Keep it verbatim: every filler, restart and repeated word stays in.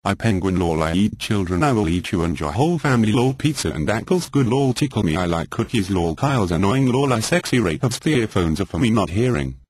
I penguin lol I eat children I will eat you and your whole family lol pizza and apples good lol tickle me I like cookies lol Kyle's annoying lol I sexy rape of earphones are for me not hearing.